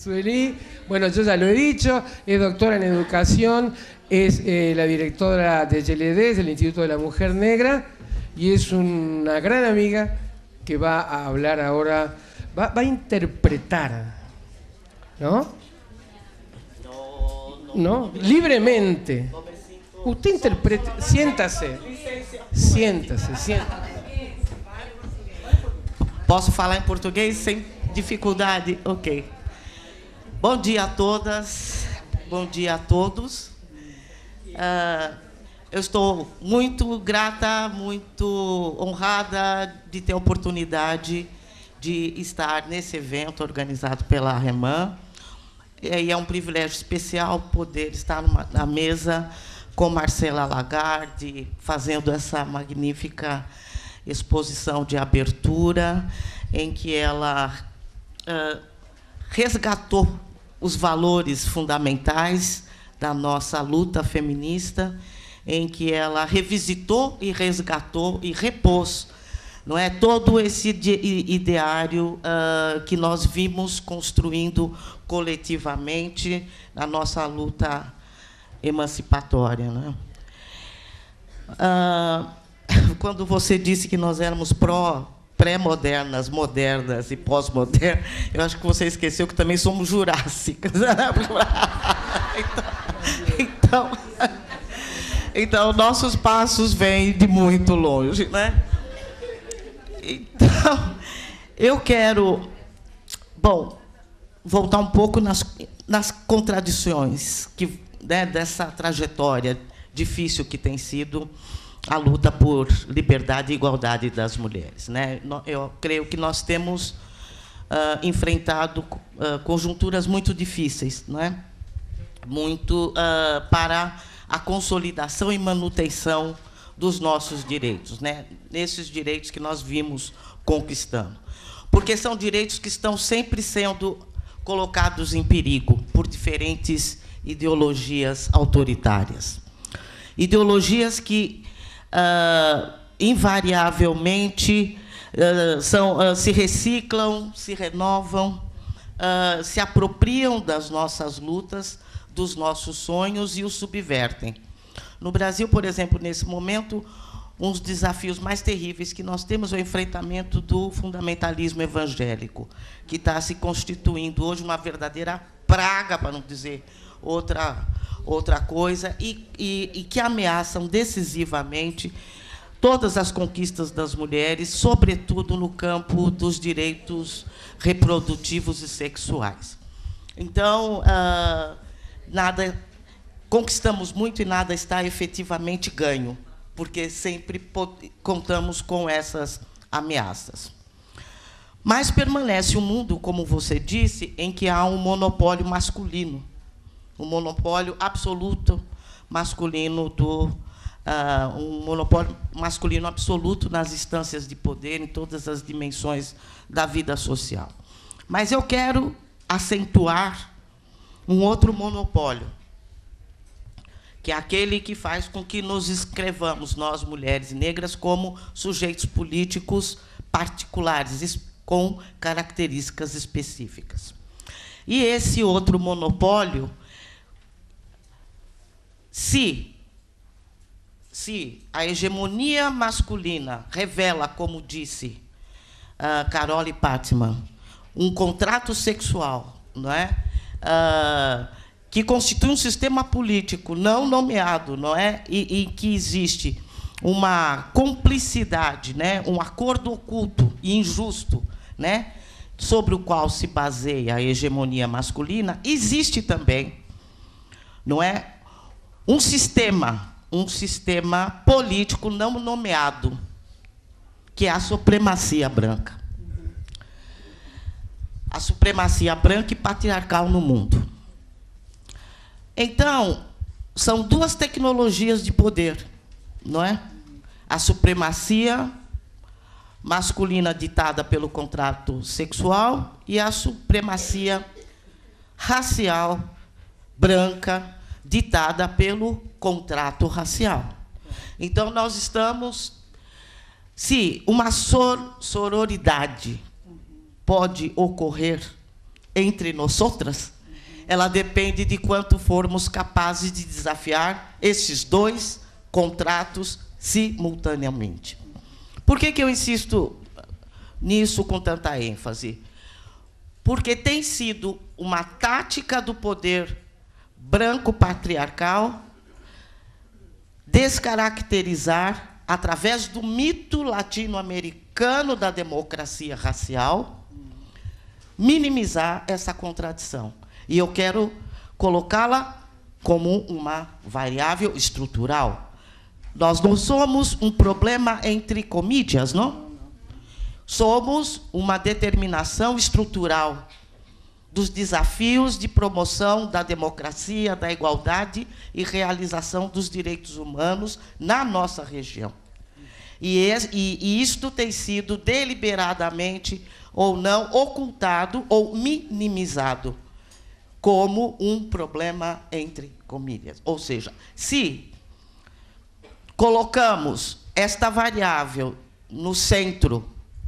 Sueli, bueno, yo ya lo he dicho, es doctora en educación, es la directora de YLD, del Instituto de la Mujer Negra, y es una gran amiga que va a hablar ahora, va a interpretar, ¿no? No, libremente. Usted interprete, siéntase. Posso falar em português sem dificuldade? Ok. Bom dia a todas, bom dia a todos. Eu estou muito grata, muito honrada de ter a oportunidade de estar nesse evento organizado pela REMAN. E é um privilégio especial poder estar na mesa com Marcela Lagarde, fazendo essa magnífica exposição de abertura, em que ela resgatou os valores fundamentais da nossa luta feminista, em que ela revisitou e resgatou e repôs, não é, todo esse ideário que nós vimos construindo coletivamente na nossa luta emancipatória, né? Quando você disse que nós éramos pré-modernas, modernas e pós-modernas, eu acho que você esqueceu que também somos jurássicas. Então, nossos passos vêm de muito longe, né? Então, eu quero, bom, voltar um pouco nas contradições né, dessa trajetória difícil que tem sido a luta por liberdade e igualdade das mulheres, né? Eu creio que nós temos enfrentado conjunturas muito difíceis, não é? Muito para a consolidação e manutenção dos nossos direitos, né? Nesses direitos que nós vimos conquistando. Porque são direitos que estão sempre sendo colocados em perigo por diferentes ideologias autoritárias. Ideologias que, invariavelmente, se reciclam, se renovam, se apropriam das nossas lutas, dos nossos sonhos e os subvertem. No Brasil, por exemplo, nesse momento, um dos desafios mais terríveis que nós temos é o enfrentamento do fundamentalismo evangélico, que está se constituindo hoje uma verdadeira praga, para não dizer outra coisa, e que ameaçam decisivamente todas as conquistas das mulheres, sobretudo no campo dos direitos reprodutivos e sexuais. Então, conquistamos muito e nada está efetivamente ganho, porque sempre contamos com essas ameaças. Mas permanece um mundo, como você disse, em que há um monopólio masculino, um monopólio absoluto masculino um monopólio masculino absoluto nas instâncias de poder, em todas as dimensões da vida social. Mas eu quero acentuar um outro monopólio, que é aquele que faz com que nos inscrevamos, nós, mulheres negras, como sujeitos políticos particulares, com características específicas. E esse outro monopólio, se a hegemonia masculina revela, como disse Carole Pattman, um contrato sexual, não é? Que constitui um sistema político não nomeado, não é? E que existe uma cumplicidade, né? Um acordo oculto e injusto, né? Sobre o qual se baseia a hegemonia masculina, existe também, não é? Um sistema político não nomeado, que é a supremacia branca. A supremacia branca e patriarcal no mundo. Então, são duas tecnologias de poder, não é? A supremacia masculina ditada pelo contrato sexual e a supremacia racial branca ditada pelo contrato racial. Então, nós estamos... Se uma sororidade pode ocorrer entre nosotras, ela depende de quanto formos capazes de desafiar esses dois contratos simultaneamente. Por que eu insisto nisso com tanta ênfase? Porque tem sido uma tática do poder branco patriarcal descaracterizar, através do mito latino-americano da democracia racial, minimizar essa contradição. E eu quero colocá-la como uma variável estrutural. Nós não somos um problema entre comídias, não? Somos uma determinação estrutural dos desafios de promoção da democracia, da igualdade e realização dos direitos humanos na nossa região. E isto tem sido deliberadamente ou não ocultado ou minimizado como um problema entre comilhas. Ou seja, se colocamos esta variável no centro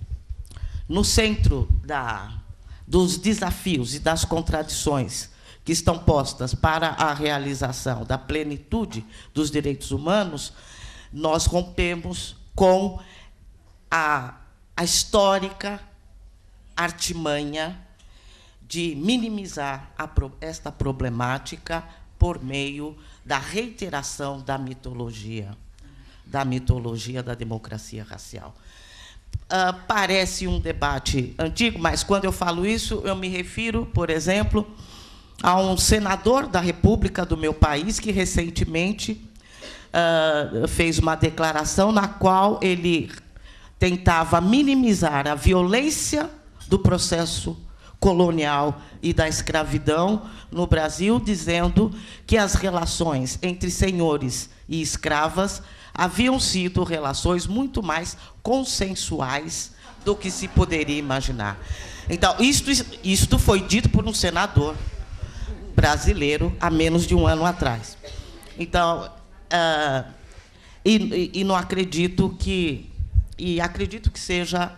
dos desafios e das contradições que estão postas para a realização da plenitude dos direitos humanos, nós rompemos com a histórica artimanha de minimizar esta problemática por meio da reiteração da mitologia da democracia racial. Parece um debate antigo, mas, quando eu falo isso, eu me refiro, por exemplo, a um senador da República do meu país que, recentemente, fez uma declaração na qual ele tentava minimizar a violência do processo colonial e da escravidão no Brasil, dizendo que as relações entre senhores e escravas haviam sido relações muito mais consensuais do que se poderia imaginar. Então, isto foi dito por um senador brasileiro há menos de um ano atrás. Então, não acredito que... E acredito que seja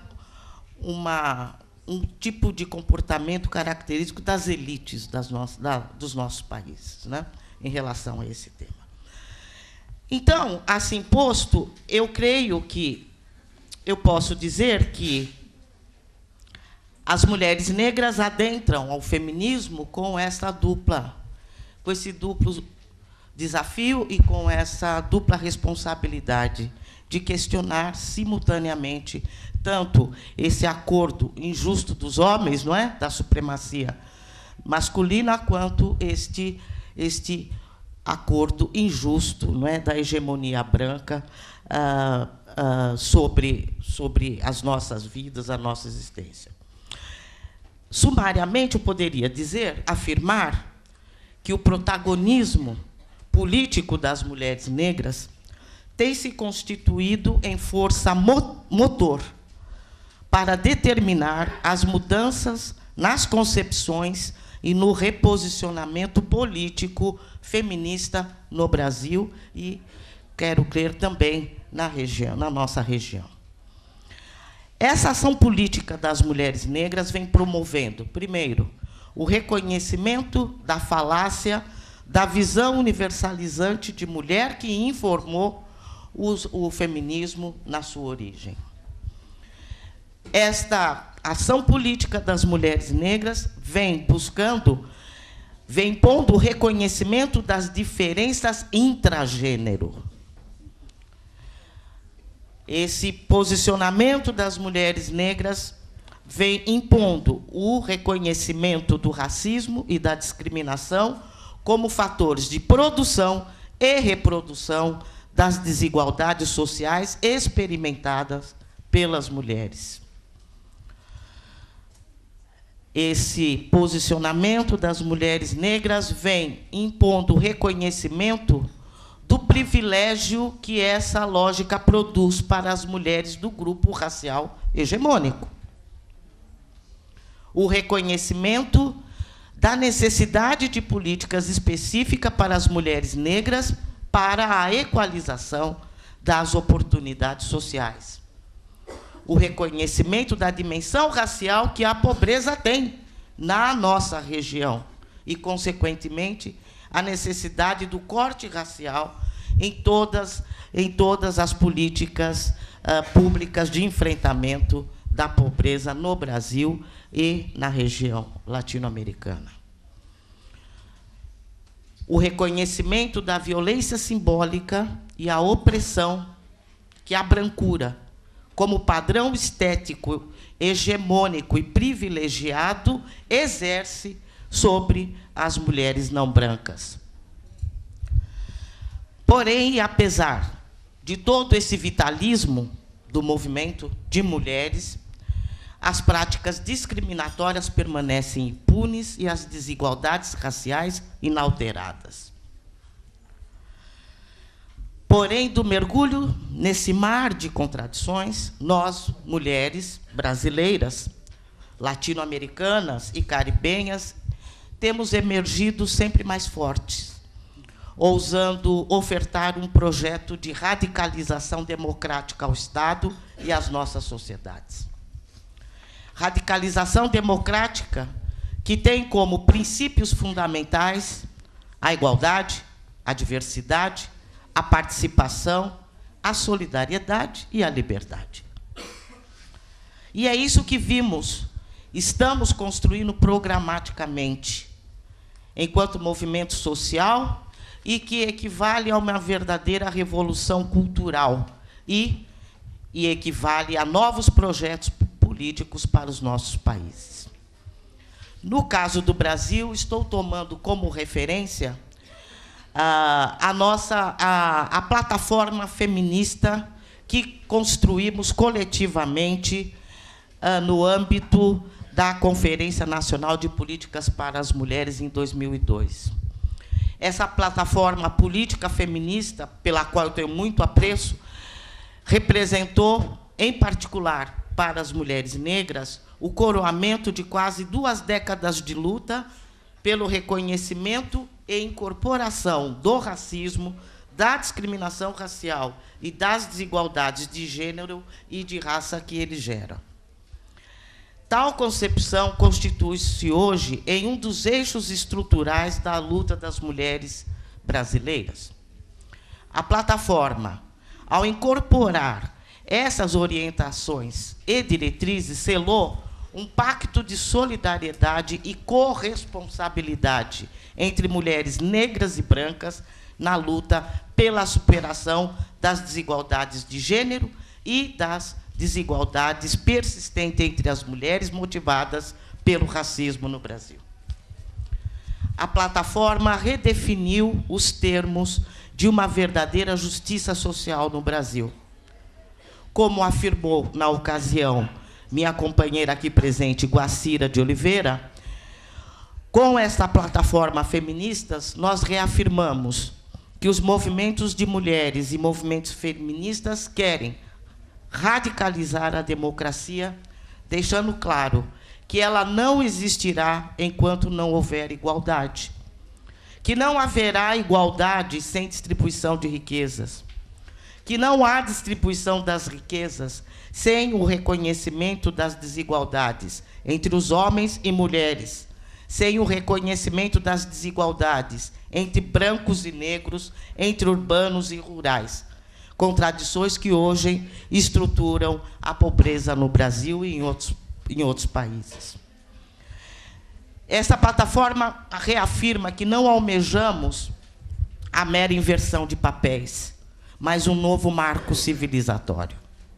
um tipo de comportamento característico das elites dos nossos países, né, em relação a esse tema. Então, assim posto, eu creio que eu posso dizer que as mulheres negras adentram ao feminismo com esse duplo desafio e com essa dupla responsabilidade de questionar simultaneamente tanto esse acordo injusto dos homens, não é, da supremacia masculina, quanto este acordo injusto, não é, da hegemonia branca sobre as nossas vidas, a nossa existência. Sumariamente, eu poderia afirmar que o protagonismo político das mulheres negras tem se constituído em força motor para determinar as mudanças nas concepções e no reposicionamento político feminista no Brasil e, quero crer, também na nossa região. Essa ação política das mulheres negras vem promovendo, primeiro, o reconhecimento da falácia da visão universalizante de mulher que informou o feminismo na sua origem. Esta ação política das mulheres negras vem pondo o reconhecimento das diferenças intragênero. Esse posicionamento das mulheres negras vem impondo o reconhecimento do racismo e da discriminação como fatores de produção e reprodução das desigualdades sociais experimentadas pelas mulheres. Esse posicionamento das mulheres negras vem impondo o reconhecimento do privilégio que essa lógica produz para as mulheres do grupo racial hegemônico. O reconhecimento da necessidade de políticas específicas para as mulheres negras para a equalização das oportunidades sociais. O reconhecimento da dimensão racial que a pobreza tem na nossa região e, consequentemente, a necessidade do corte racial em todas as políticas públicas de enfrentamento da pobreza no Brasil e na região latino-americana. O reconhecimento da violência simbólica e a opressão que a brancura, como padrão estético hegemônico e privilegiado, exerce sobre as mulheres não brancas. Porém, apesar de todo esse vitalismo do movimento de mulheres, as práticas discriminatórias permanecem impunes e as desigualdades raciais inalteradas. Porém, do mergulho nesse mar de contradições, nós, mulheres brasileiras, latino-americanas e caribenhas, temos emergido sempre mais fortes, ousando ofertar um projeto de radicalização democrática ao Estado e às nossas sociedades. Radicalização democrática que tem como princípios fundamentais a igualdade, a diversidade, a participação, a solidariedade e a liberdade. E é isso que vimos, estamos construindo programaticamente, enquanto movimento social, e que equivale a uma verdadeira revolução cultural e equivale a novos projetos políticos para os nossos países. No caso do Brasil, estou tomando como referência a plataforma feminista que construímos coletivamente no âmbito da Conferência Nacional de Políticas para as Mulheres em 2002. Essa plataforma política feminista, pela qual eu tenho muito apreço, representou, em particular para as mulheres negras, o coroamento de quase 2 décadas de luta pelo reconhecimento e incorporação do racismo, da discriminação racial e das desigualdades de gênero e de raça que ele gera. Tal concepção constitui-se hoje em um dos eixos estruturais da luta das mulheres brasileiras. A plataforma, ao incorporar essas orientações e diretrizes, selou um pacto de solidariedade e corresponsabilidade entre mulheres negras e brancas na luta pela superação das desigualdades de gênero e das desigualdades persistentes entre as mulheres motivadas pelo racismo no Brasil. A plataforma redefiniu os termos de uma verdadeira justiça social no Brasil. Como afirmou, na ocasião, minha companheira aqui presente, Guacira de Oliveira, com esta plataforma feministas, nós reafirmamos que os movimentos de mulheres e movimentos feministas querem radicalizar a democracia, deixando claro que ela não existirá enquanto não houver igualdade, que não haverá igualdade sem distribuição de riquezas, que não há distribuição das riquezas sem o reconhecimento das desigualdades entre os homens e mulheres, sem o reconhecimento das desigualdades entre brancos e negros, entre urbanos e rurais, contradições que hoje estruturam a pobreza no Brasil e em outros países. Essa plataforma reafirma que não almejamos a mera inversão de papéis, mas um novo marco civilizatório.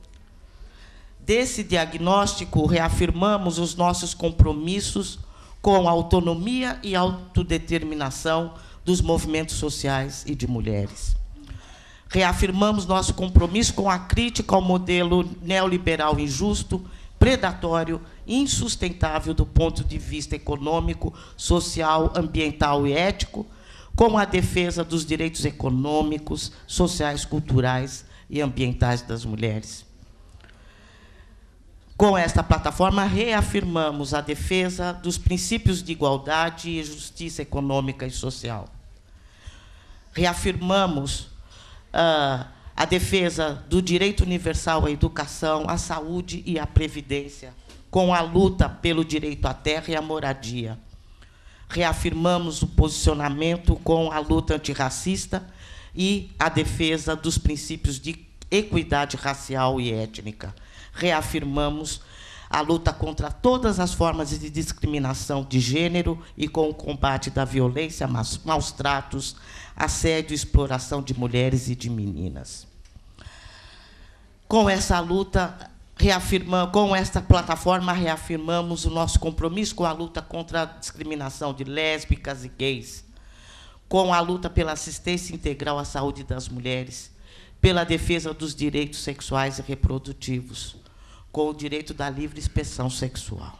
Desse diagnóstico, reafirmamos os nossos compromissos com a autonomia e autodeterminação dos movimentos sociais e de mulheres. Reafirmamos nosso compromisso com a crítica ao modelo neoliberal injusto, predatório e insustentável do ponto de vista econômico, social, ambiental e ético, com a defesa dos direitos econômicos, sociais, culturais e ambientais das mulheres. Com esta plataforma, reafirmamos a defesa dos princípios de igualdade e justiça econômica e social. Reafirmamos a defesa do direito universal à educação, à saúde e à previdência com a luta pelo direito à terra e à moradia. Reafirmamos o posicionamento com a luta antirracista e a defesa dos princípios de equidade racial e étnica. Reafirmamos a luta contra todas as formas de discriminação de gênero e com o combate da violência, maus tratos, assédio e exploração de mulheres e de meninas. Com essa luta, com esta plataforma, reafirmamos o nosso compromisso com a luta contra a discriminação de lésbicas e gays, com a luta pela assistência integral à saúde das mulheres, pela defesa dos direitos sexuais e reprodutivos, com o direito da livre expressão sexual.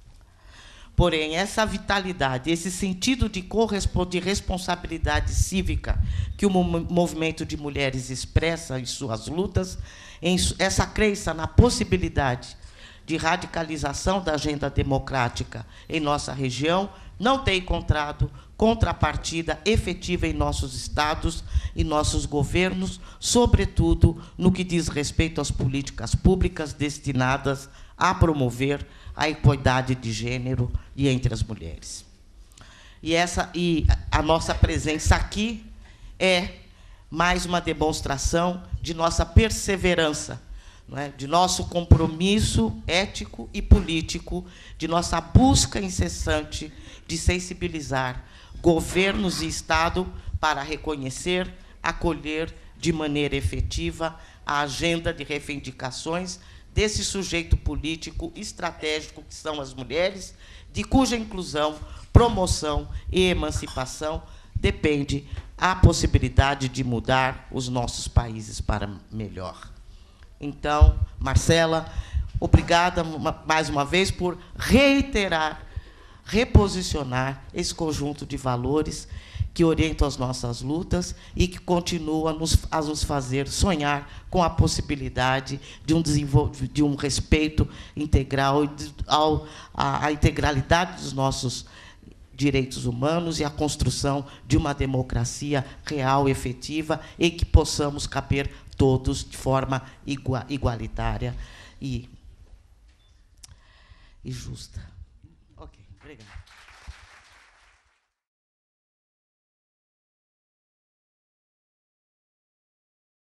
Porém, essa vitalidade, esse sentido de responsabilidade cívica que o movimento de mulheres expressa em suas lutas, essa crença na possibilidade de radicalização da agenda democrática em nossa região, não tem encontrado contrapartida efetiva em nossos estados e nossos governos, sobretudo no que diz respeito às políticas públicas destinadas a promover a equidade de gênero e entre as mulheres. E a nossa presença aqui é mais uma demonstração de nossa perseverança, não é? De nosso compromisso ético e político, de nossa busca incessante de sensibilizar governos e Estado para reconhecer, acolher de maneira efetiva a agenda de reivindicações desse sujeito político estratégico que são as mulheres, de cuja inclusão, promoção e emancipação depende a possibilidade de mudar os nossos países para melhor. Então, Marcela, obrigada mais uma vez por reiterar, reposicionar esse conjunto de valores que orientam as nossas lutas e que continuam a nos fazer sonhar com a possibilidade de um respeito integral à integralidade dos nossos direitos humanos e a construção de uma democracia real, efetiva, e que possamos caber todos de forma igualitária e justa. Ok, obrigada.